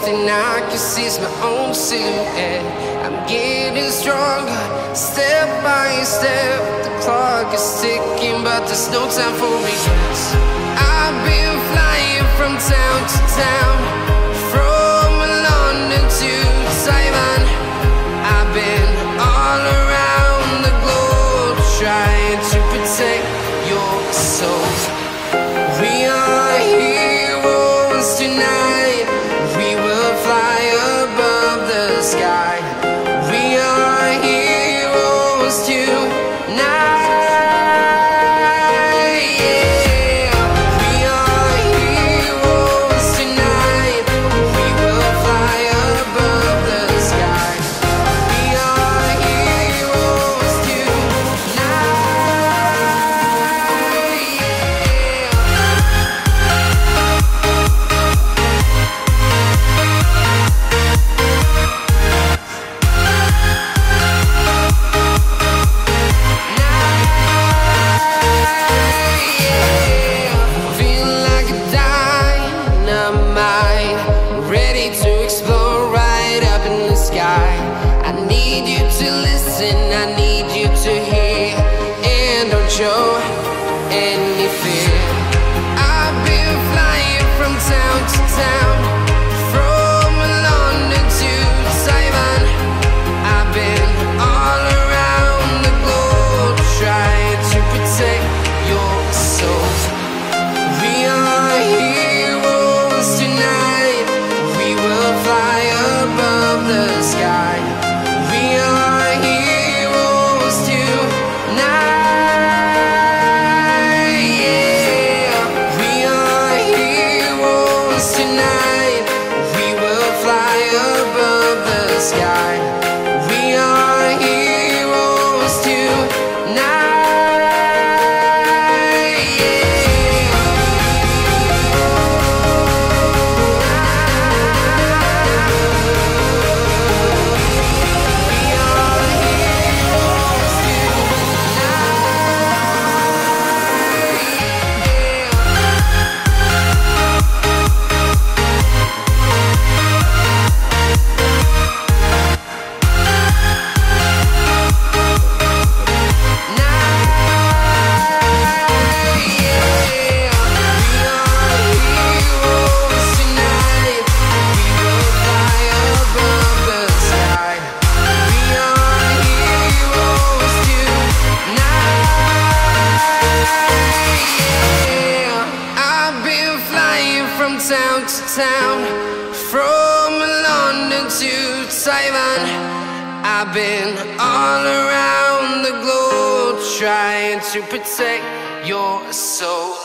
thing I can see is my own silhouette. I'm getting stronger, step by step. The clock is ticking, but there's no time for regrets. I've been flying from town to town, from London to Taiwan. I've been all around the globe, trying to protect your soul. We are heroes tonight. We will fly above the sky. We are heroes tonight. Yeah. We are heroes tonight. We will fly above the sky. We are heroes tonight. Feeling like a dynamite, ready to explode right up in the sky. I need you to listen, I need you to hear, and don't show any fear. I've been flying from town to town, from London to Taiwan. I've been all around the globe, trying to protect your soul. We are heroes tonight. We will fly above the sky. We are heroes tonight. Yeah. We are heroes tonight. We will fly above the sky. We are heroes tonight. Town to town, from London to Taiwan. I've been all around the globe, trying to protect your soul.